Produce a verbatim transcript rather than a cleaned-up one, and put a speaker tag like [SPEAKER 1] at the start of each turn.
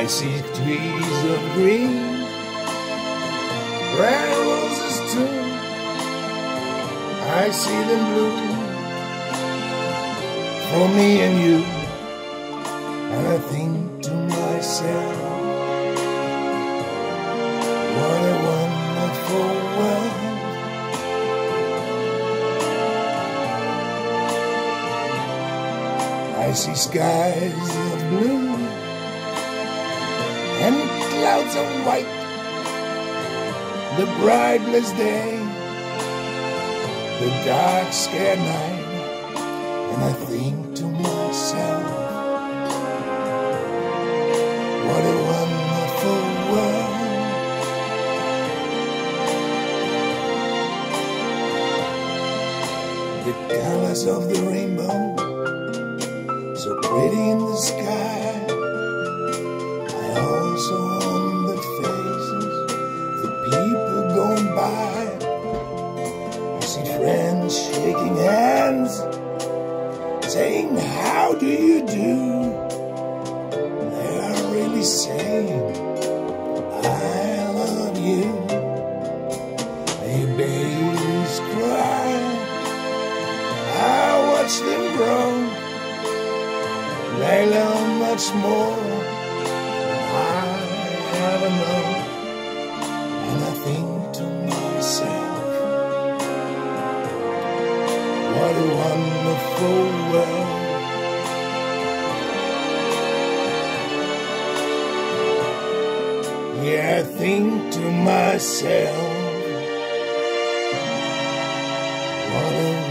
[SPEAKER 1] I see trees of green, red roses too. I see them bloom for me and you. And I think to myself, what a wonderful world. I see skies of blue and clouds of white, the bright blessed day, the dark scared night. And I think to myself, what a wonderful world. The colors of the rainbow, so pretty in the sky. I also own the faces of the people going by. I see friends shaking hands, saying, how do you do? They are really saying, I love you. Hey, babies cry, I watch them grow. They learn much more than I ever know. And I think to myself, what a wonderful world. Yeah, I think to myself, what a